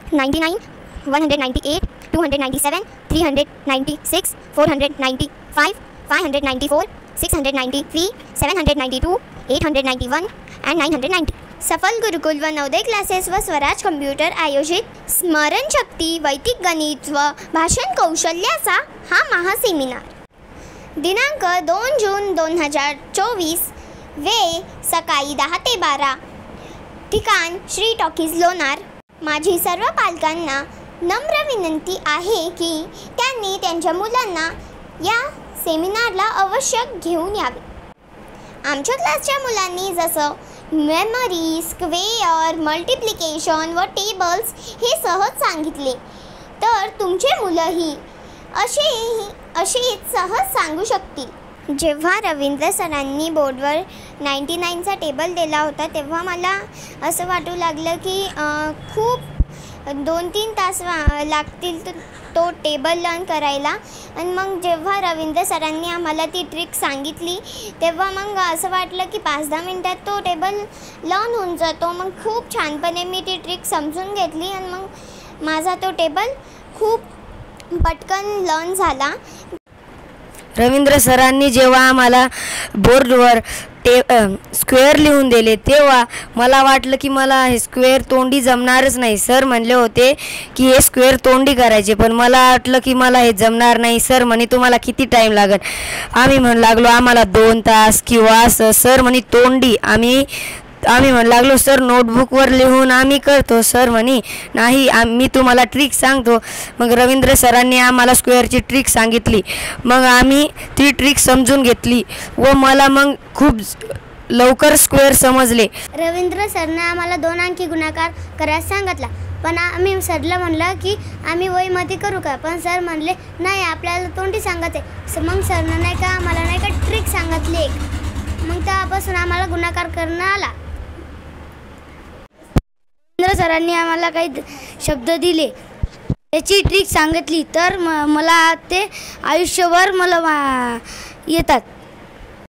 99, 198, 297, 396, 495, 594, 693, 792, 891 and 990. सफल गुरुकुल व Navodaya classes व स्वराज कम्प्युटर आयोजित स्मरणशक्ती, वैदिक गणित व भाषण कौशल्याचा हा महासेमिनार दिनांक 2 जून 2024, वेळ सकाळी 10 ते 12, ठिकाण श्री टॉकीज लोणार. माझी सर्व पालकांना नम्र विनंती आहे की त्यांनी त्यांच्या मुलांना या सेमिनारला अवश्य घेऊन यावे. आमच्या क्लासच्या मुलांनी जसं मेमरी, स्क्वेअर, मल्टिप्लिकेशन व टेबल्स हे सहज सांगितले, तर तुमचे मुलंही असेच सहज सांगू शकतील. जेव्हा रवींद्र सरांनी बोर्डवर 99चा टेबल दिला होता तेव्हा मला असं वाटू लागलं की खूप 2-3 तास लागतील तो टेबल लर्न करायला. आणि मग जेव्हा रवींद्र सरांनी आम्हाला ती ट्रिक सांगितली तेव्हा मग असं वाटलं की 5-10 मिनटात तो टेबल लर्न होऊन जातो. मग खूप छानपणे मी ती ट्रिक समजून घेतली आणि मग माझा तो टेबल खूप पटकन लर्न झाला. रवींद्र सरांनी जेव्हा आम्हाला बोर्डवर स्क्वेअर लिहून दिले तेव्हा मला वाटलं की मला हे स्क्वेअर तोंडी जमणारच नाही. सर म्हणले होते की हे स्क्वेअर तोंडी करायचे, पण मला वाटलं की मला हे जमणार नाही. सर म्हणे तुम्हाला किती टाईम लागेल. आम्ही म्हणू लागलो आम्हाला 2 तास किंवा असं. सर म्हणे तोंडी. आम्ही म्हणू लागलो सर नोटबुकवर लिहून आम्ही करतो. सर म्हणे नाही मी तुम्हाला ट्रिक सांगतो. मग रवींद्र सरांनी आम्हाला स्क्वेअरची ट्रिक सांगितली. मग आम्ही ती ट्रिक समजून घेतली व मला मग खूप लवकर स्क्वेअर समजले. रवींद्र सरने आम्हाला 2 अंकी गुणाकार करायला सांगितला, पण आम्ही सरला म्हणलं की आम्ही वहीमध्ये करू का, पण सर म्हणले नाही आपल्याला तोंडी सांगायचं आहे. मग सरनं नाही का आम्हाला नाही का ट्रिक सांगितली एक. मग तेव्हापासून आम्हाला गुणाकार करणं आला. रवींद्र सरांनी आम्हाला काही शब्द दिले, त्याची ट्रिक सांगितली, तर मला ते आयुष्यभर मला येतात.